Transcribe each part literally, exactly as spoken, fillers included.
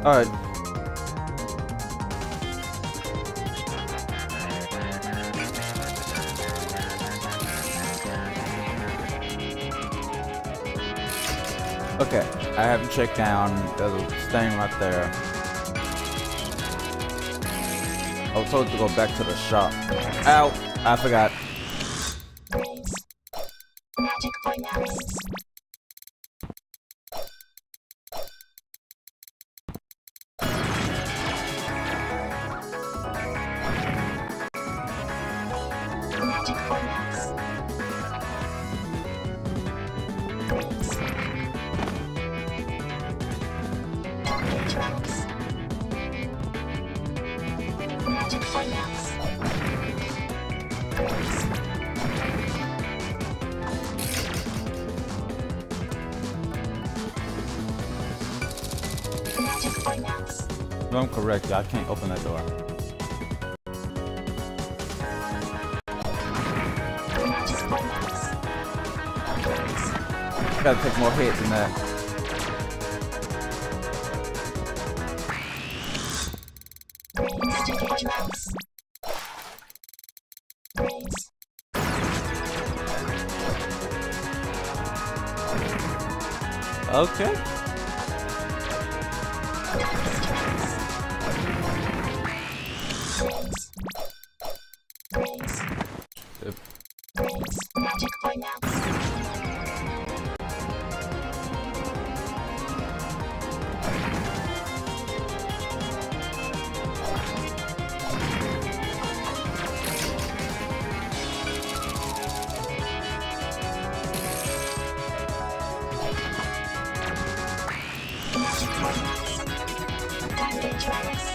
Alright. Okay, I haven't checked down. There's a stain right there. I was told to go back to the shop. Ow! I forgot. Magic finance. Magic finance. Magic finance. Magic finance. No, I'm correct. I can't open that door. Magic finance. Gotta take more hits than that. Stage max. Brains. Okay. Brains. Brains. Yep. Brains. Magic finance. Magic finance. Bandage max.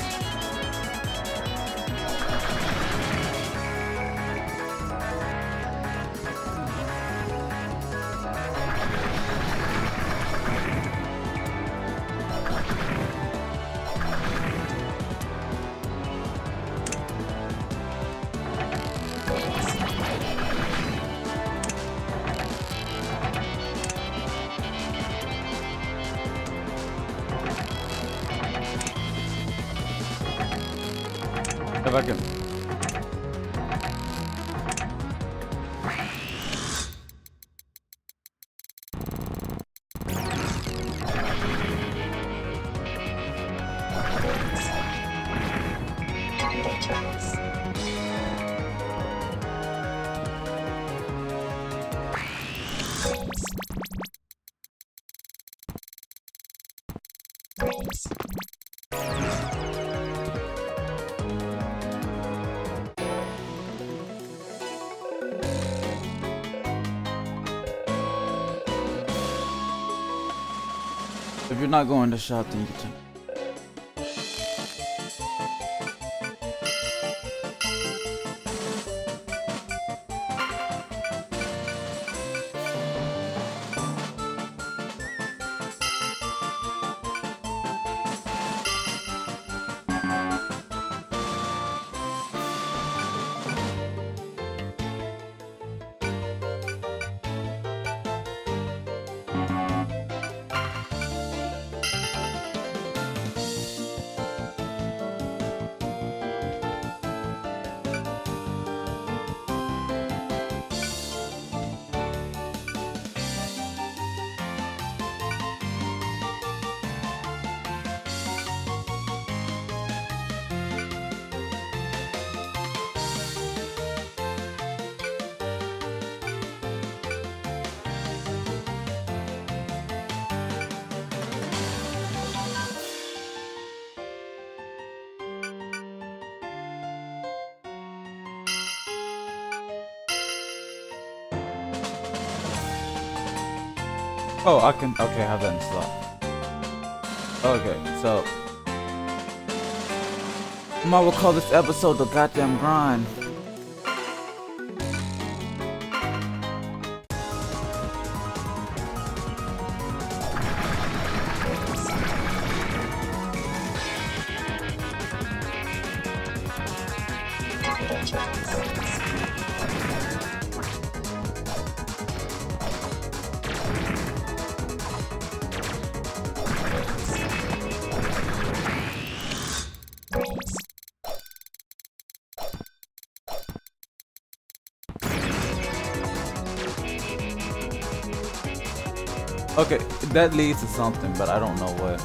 If I can. Bandage max. Brains. Brains. If you're not going to shop, then you can. Oh, I can. Okay, I have that in slot. Okay, so I might will call this episode the goddamn grind. Bandage max. Okay, that leads to something, but I don't know what.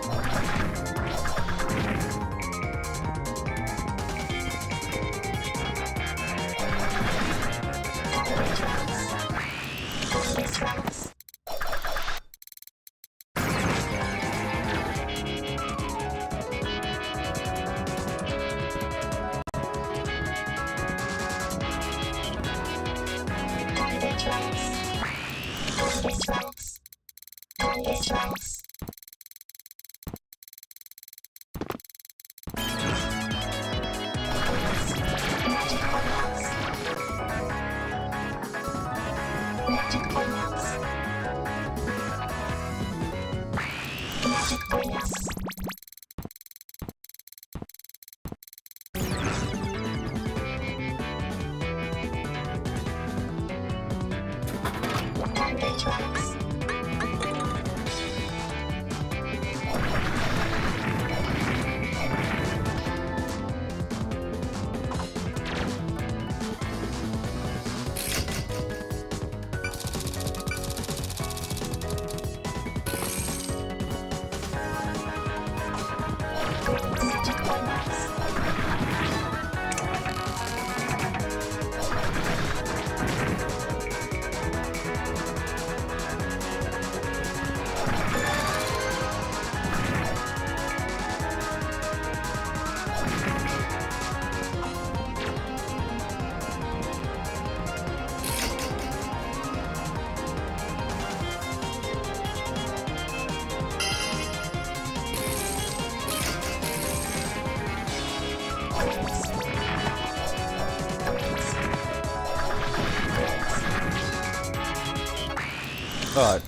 God.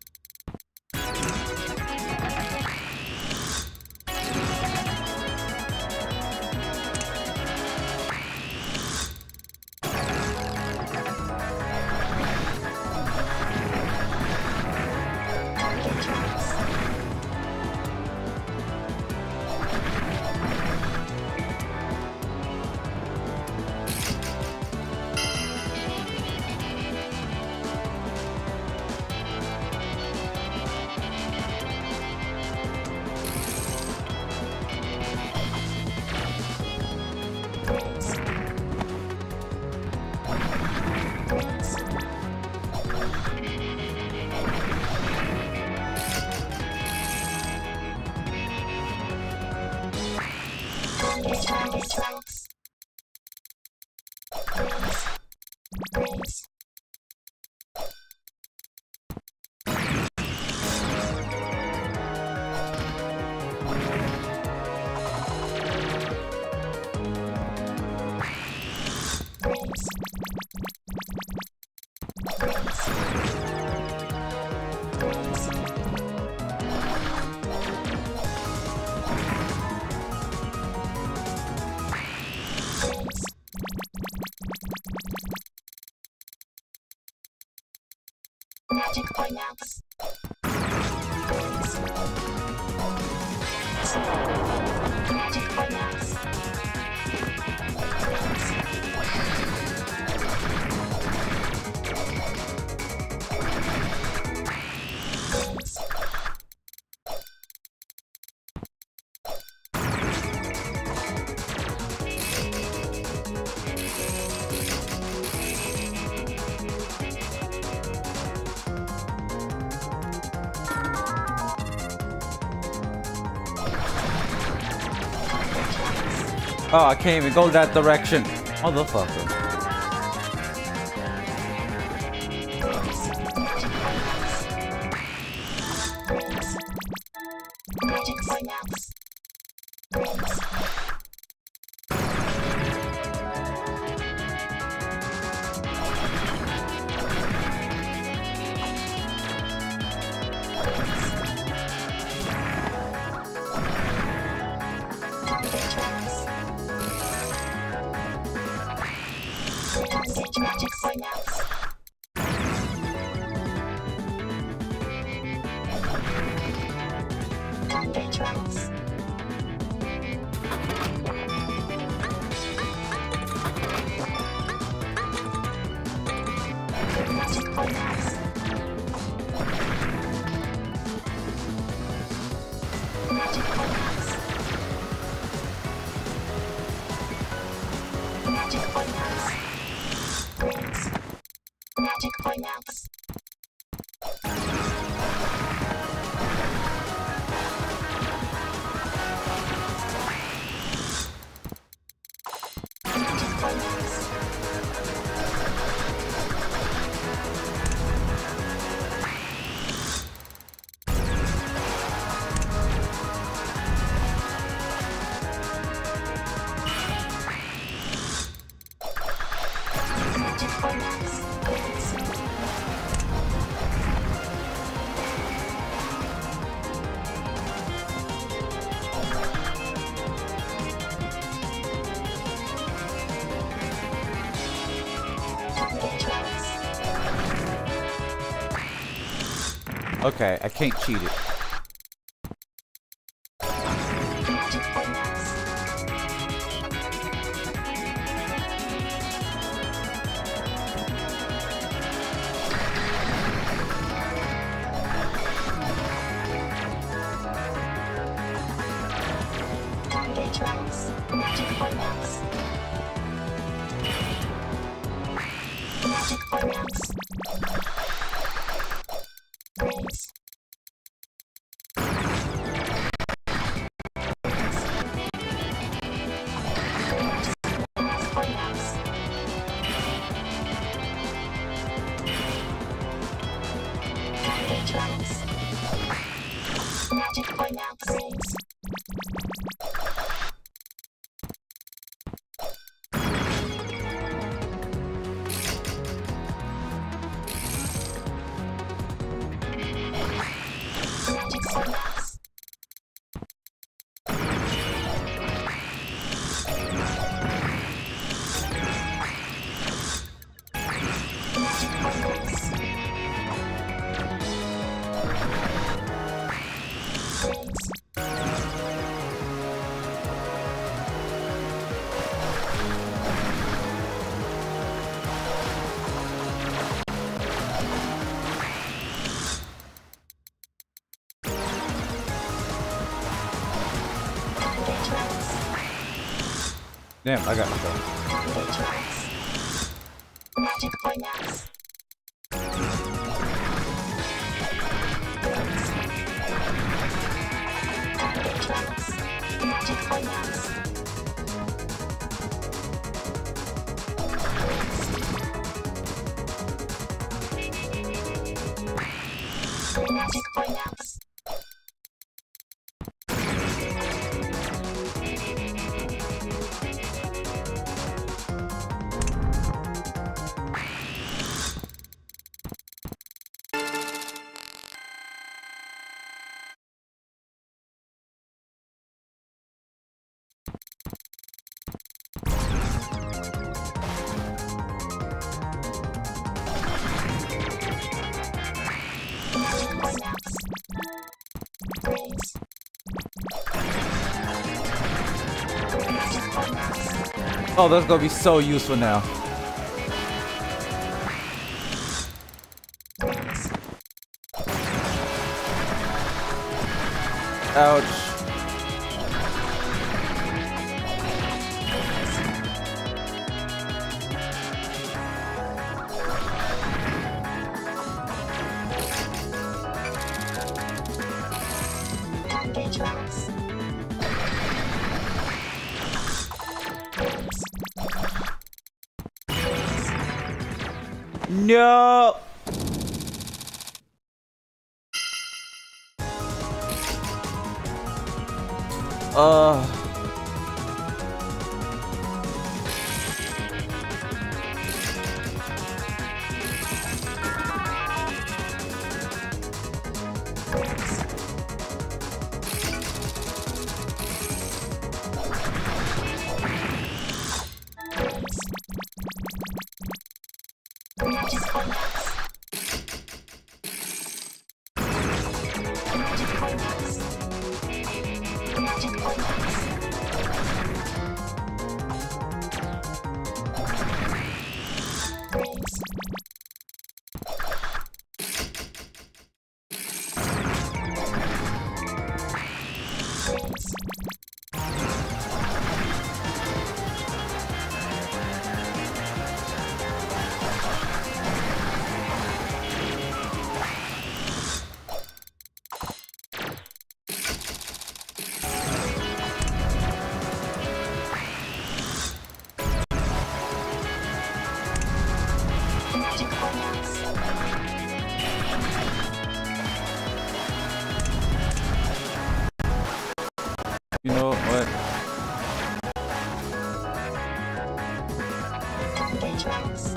Magic finance. Magic finance. Oh, I can't even go that direction. Motherfucker. Magic finance. Magic finance. Dangerous. Magic finance. Magic coins. Okay, I can't cheat it. Magic coin upgrades. Magic coin ups. Magic coins. Damn, I got to go. Magic coin ups. Magic coin ups. Magic coin ups. Oh, that's gonna be so useful now. Ouch. No. Uh. Magic coin ups. Magic coin ups. Magic coin ups. Magic Finance. You know what? Engagements.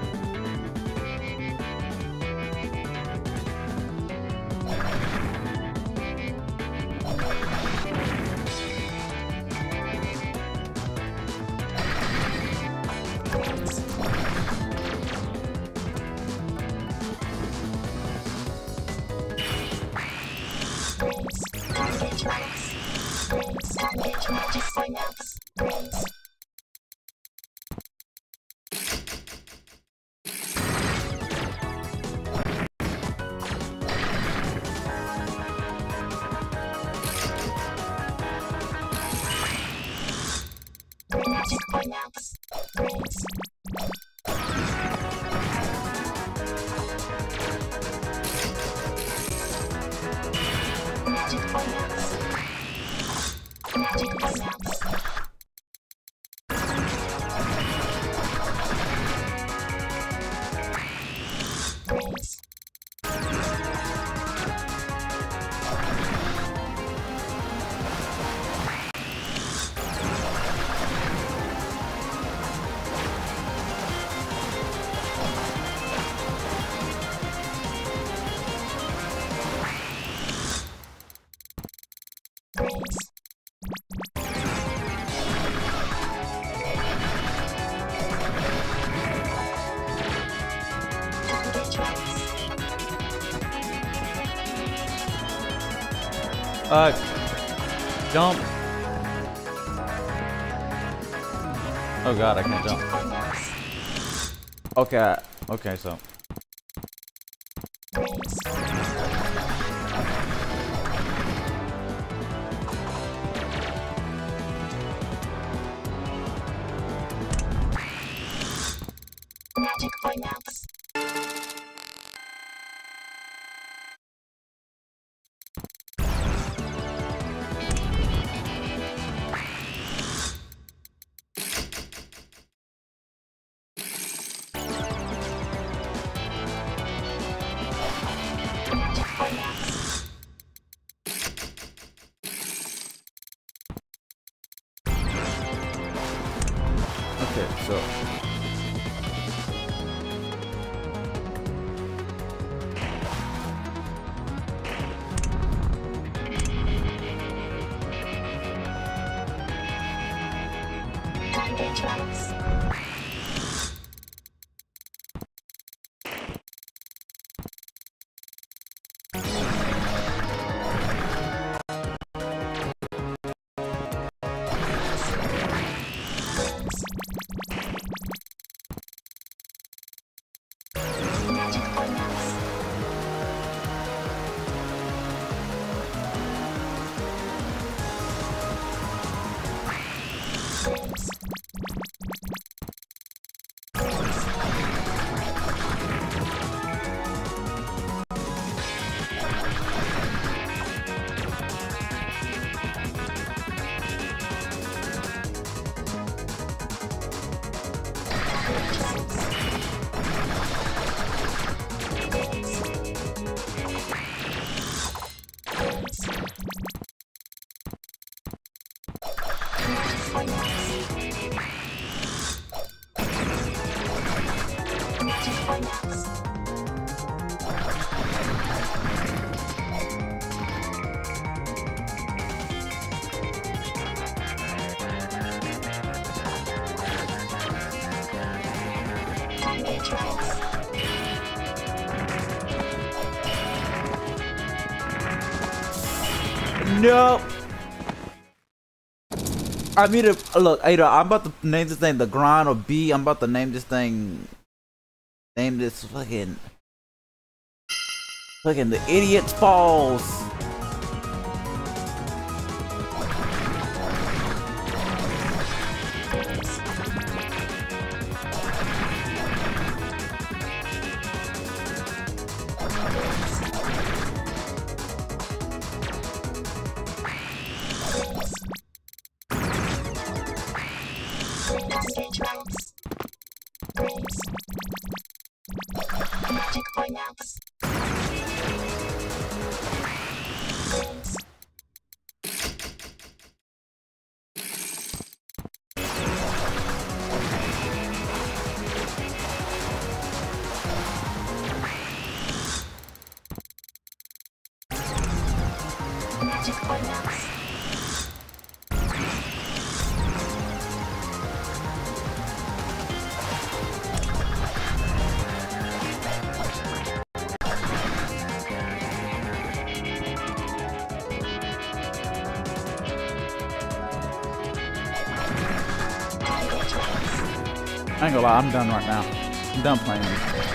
Finance. Brains. Magic Finance. Brains. Magic Finance. Magic Finance. Brains. Brains. Uh, jump. Oh god, I can't jump. Okay, okay, so. Magic Finance. Magic Finance. Okay, so. Engagements. Magic Finance. Brains. Magic Finance. Engagements. No. I mean, to, look, Ada, I'm about to name this thing the Grind or B. I'm about to name this thing. Name this fucking. Fucking the Idiot's Falls. Engagements. Brains. Finance. Magic Finance. I ain't gonna lie, I'm done right now. I'm done playing this.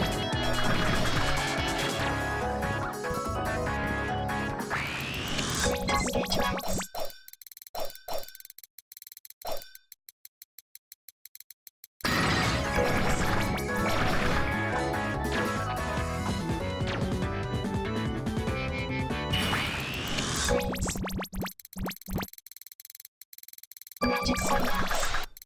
Magic Finance.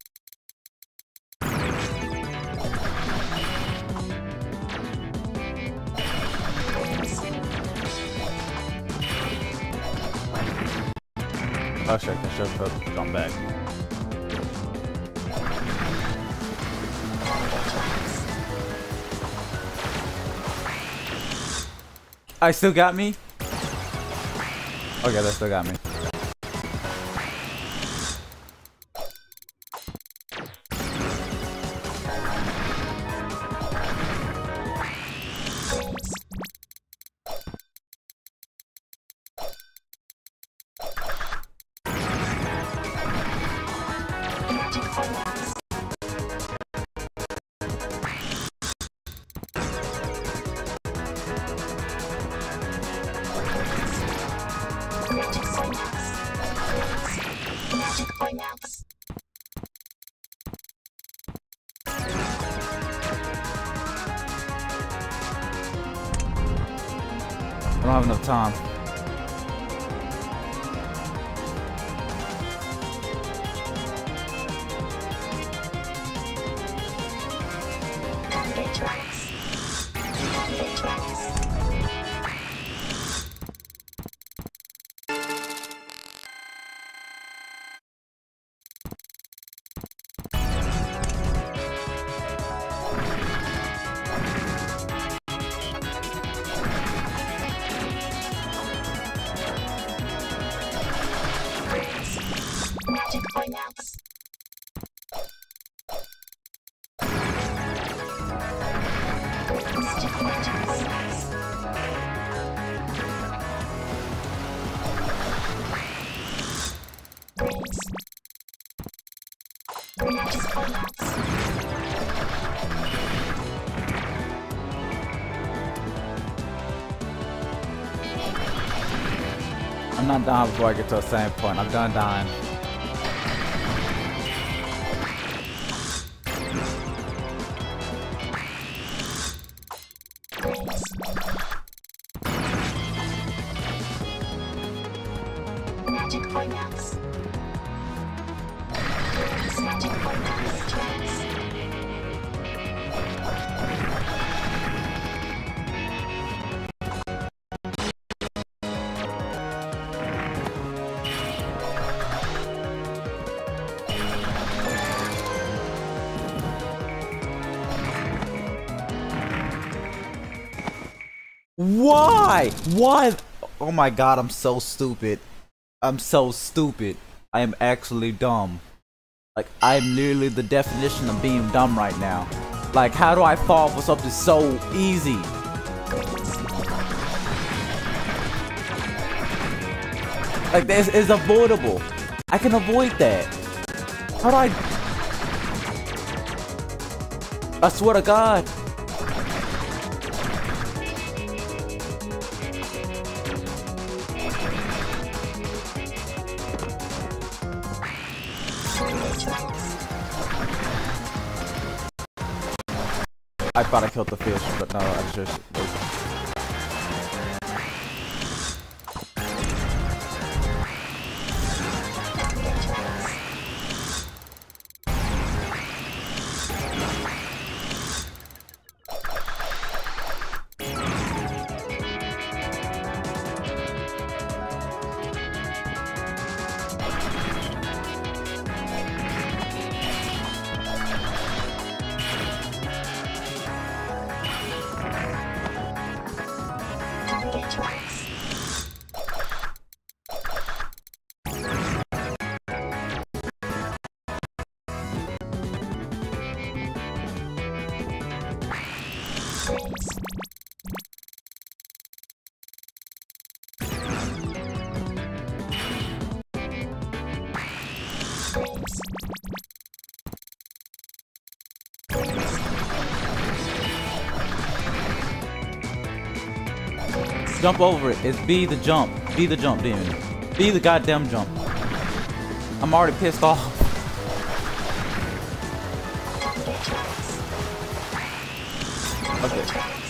Oh shit, I should have gone back. I still got me? Okay, that still got me. Magic Finance. I don't have enough time. Magic Finance. Magic Finance. Magic Finance. I'm not dying before I get to a same point. I'm done dying. Magic Finance. Magic Finance. Why? Why? Oh my god, I'm so stupid. I'm so stupid. I am actually dumb. Like, I'm literally the definition of being dumb right now. Like, how do I fall for something so easy? Like, this is avoidable. I can avoid that. How do I... I swear to God. I thought I killed the fish, but no, I just... Jump over it. It's B the jump. B the jump, demon. B the goddamn jump. I'm already pissed off. Okay.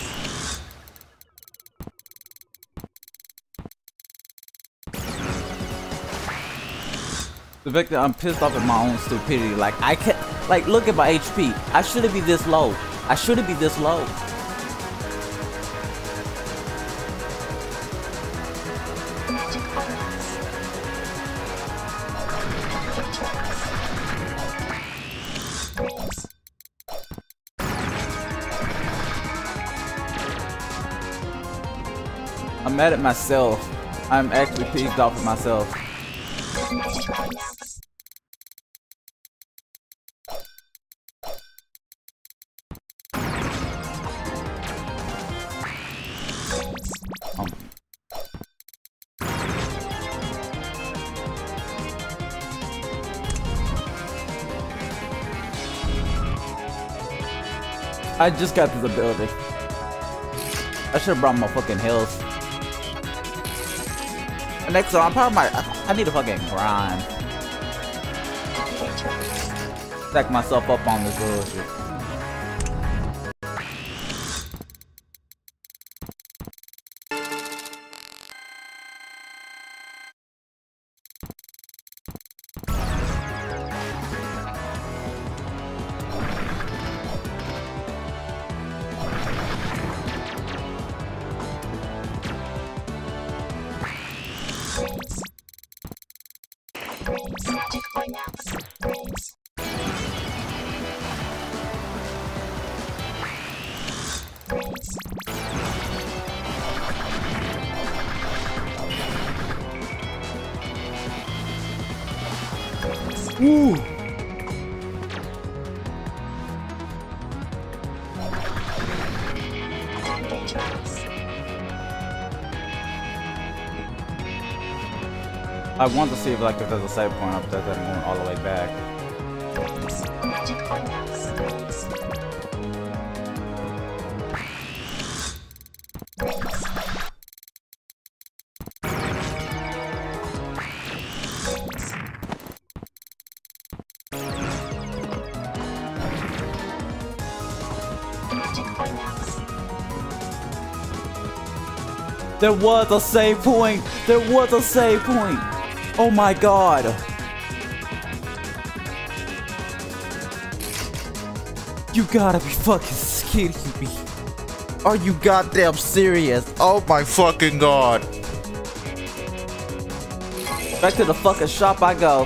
The fact that I'm pissed off at my own stupidity. Like I can't. Like look at my H P. I shouldn't be this low. I shouldn't be this low. I'm mad at myself. I'm actually pissed off at myself. Um. I just got this ability. I should have brought my fucking health. Next time, I probably might. I need to fucking grind. Stack myself up on this bullshit. Magic finance. Brains. Brains. Woo! I want to see if like if there's a save point up there that I'm going all the way back. Magic finance. Brains. Brains. Magic finance. There was a save point! There was a save point! Oh my god! You gotta be fucking kidding me. Are you goddamn serious? Oh my fucking god. Back to the fucking shop I go.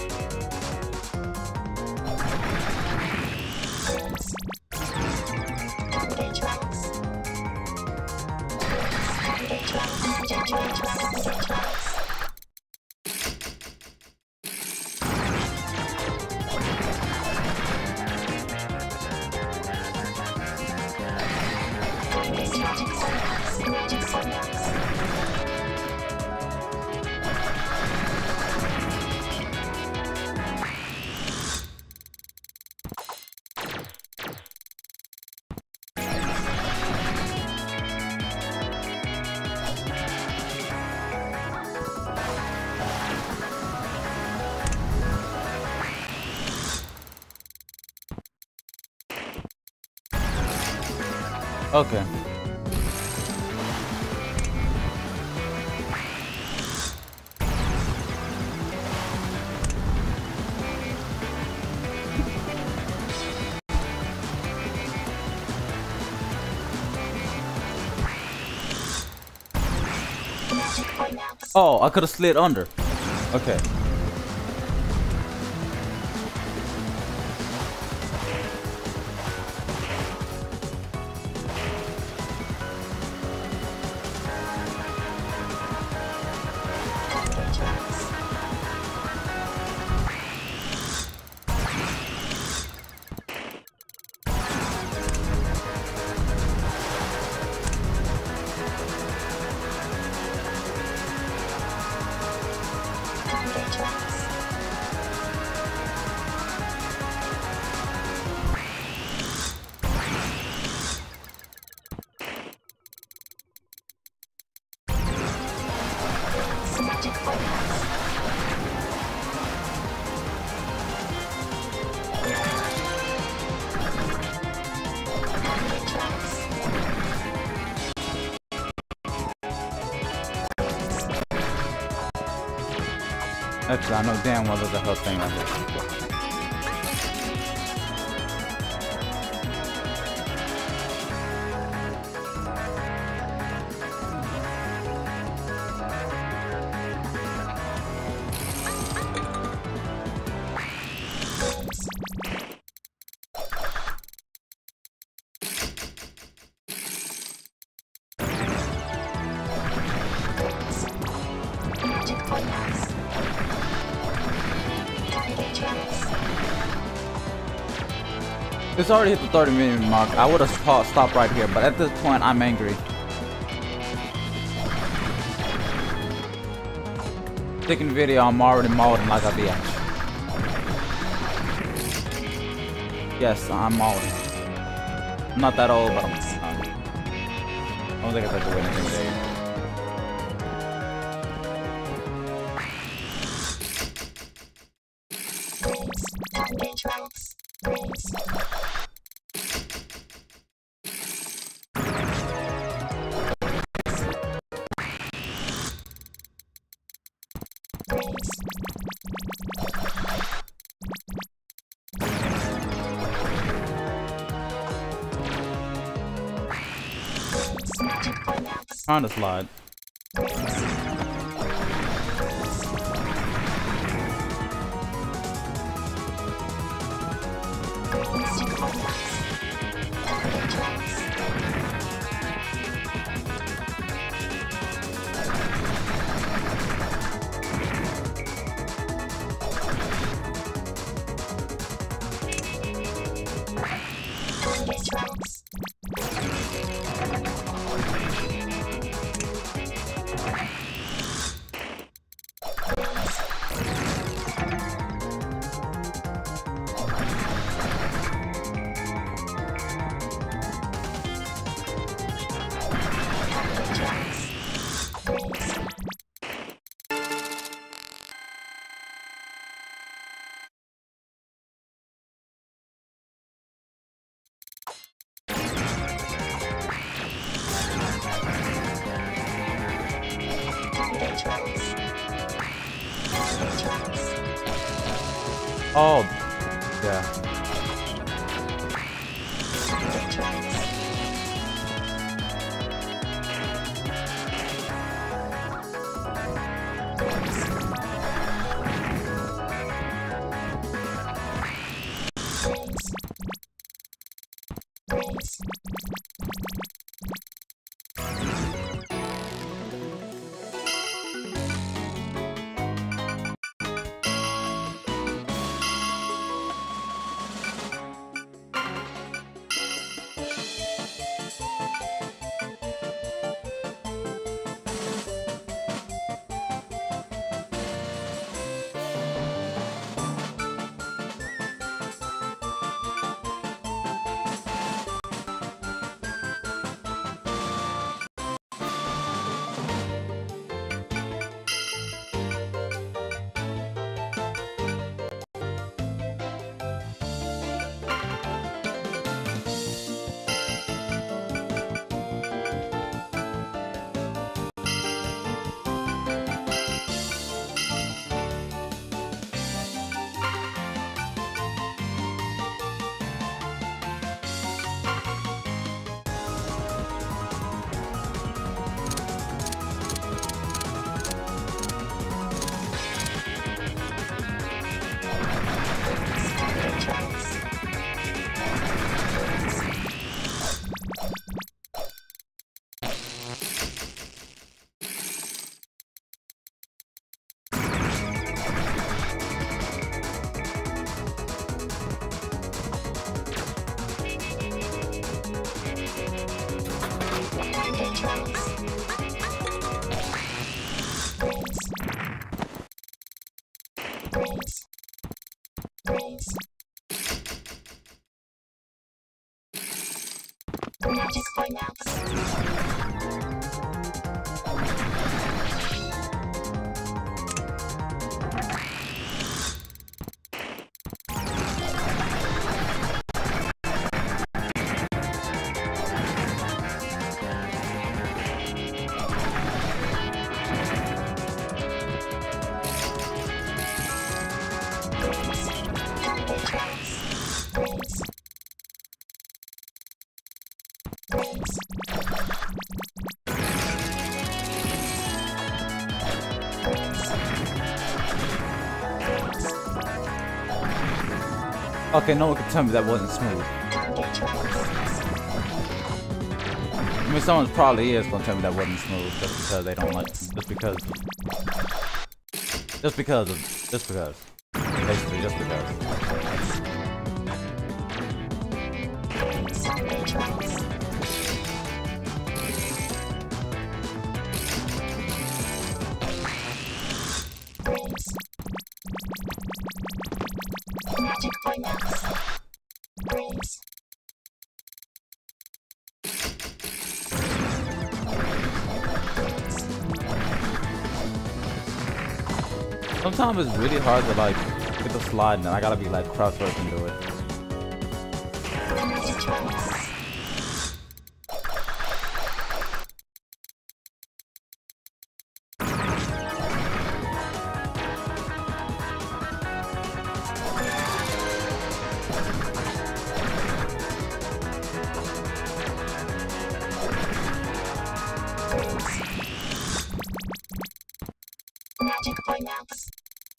Okay. Oh, I could have slid under. Okay. Actually, I know damn well there's a health thing right here. It's already hit the thirty minute mark. I would have stopped right here, but at this point, I'm angry. Taking video, I'm already molding like a bitch. Yes, I'm molding. I'm not that old, but I'm. I don't think I have to do anything today. Trying to slide. Oh, yeah. Magic Climax. Okay, no one can tell me that wasn't smooth. I mean, someone probably is gonna tell me that wasn't smooth just because they don't like, just because, just because of, just because, basically just because. Magic finance. Breeze. Sometimes it's really hard to like get the slide, and I gotta be like crouch working to it. Magic finance.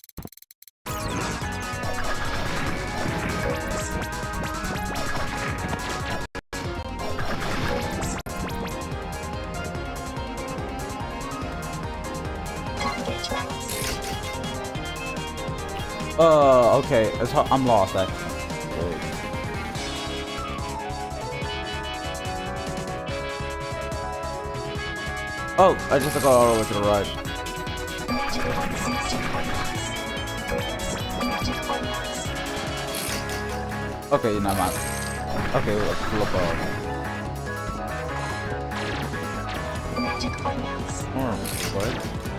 Uh, okay, it's hard. I'm lost actually. Wait. Oh, I just go all the way to the right. Okay, never mind. Okay, let's flip off. Oh, what?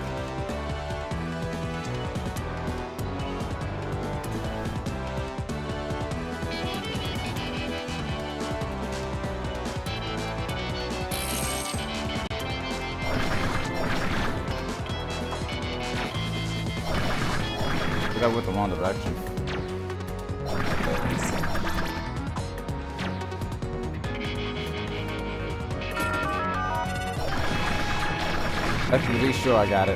I got with the wrong direction. Actually, be sure I got it.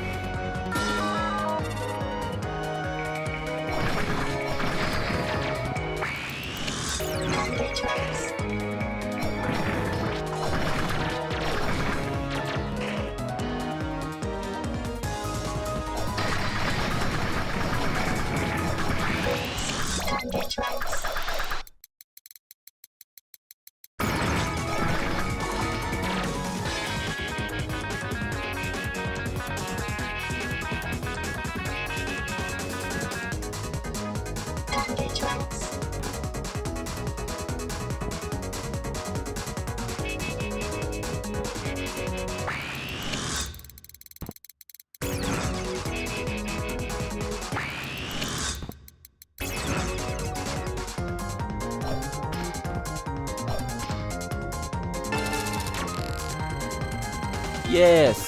Yes.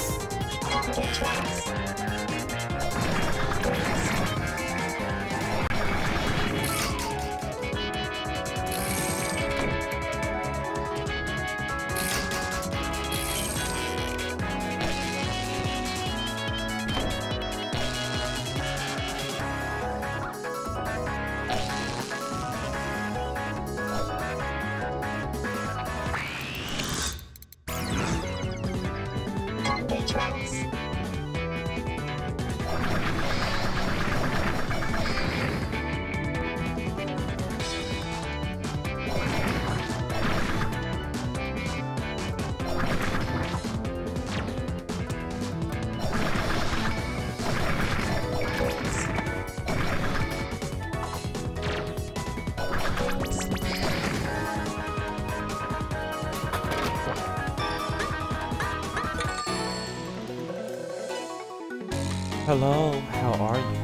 Hello, how are you?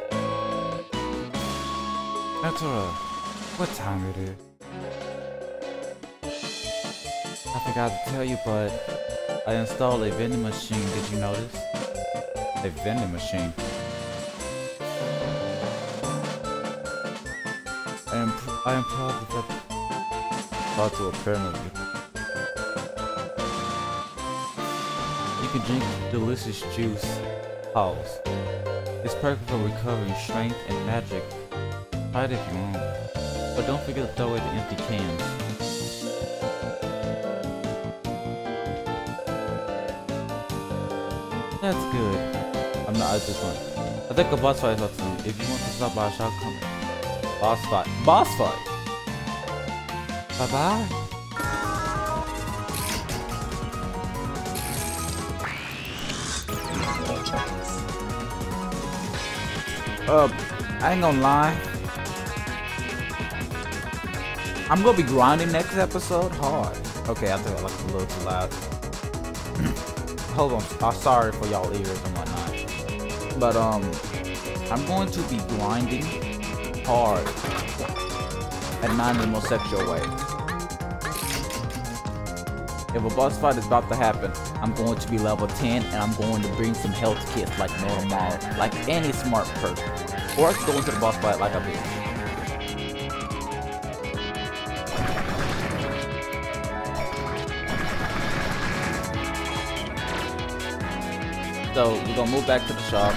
Natura, what time it is? I forgot to tell you, but I installed a vending machine. Did you notice? A vending machine. I am pr I am proud of that. Proud to apparently. You can drink delicious juice. Pause. It's perfect for recovering strength and magic. Try it if you want. But don't forget to throw away the empty cans. That's good. I'm not, I just want. I think a boss fight is up to me. If you want to stop by, shall come. Boss fight. Boss fight! Bye bye. Uh, I ain't gonna lie. I'm gonna be grinding next episode hard. Okay, I think I like a little too loud. Hold on, I'm sorry for y'all ears and whatnot. But um, I'm going to be grinding hard and not in the most sexual way. If a boss fight is about to happen, I'm going to be level ten and I'm going to bring some health kits like no tomorrow, like any smart person. Or I can go into the boss fight like I did. So we're gonna move back to the shop.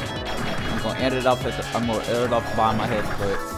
I'm gonna end it off at the, I'm gonna end it off by my head splits.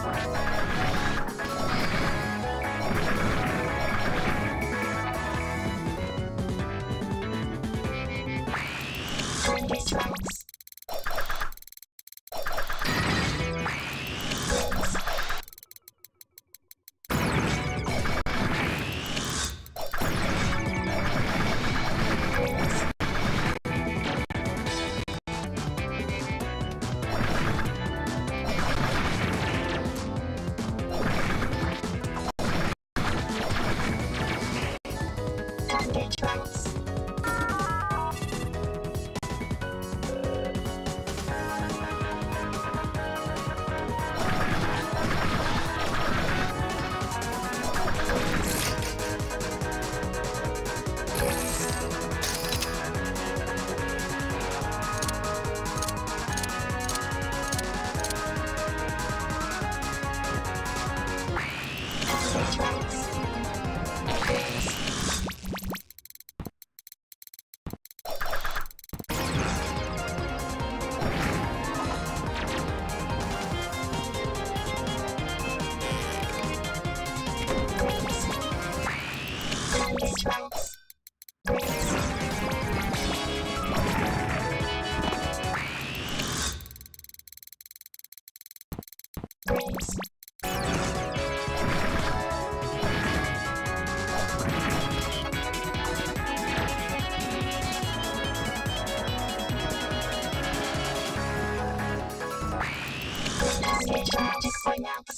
Magic right now.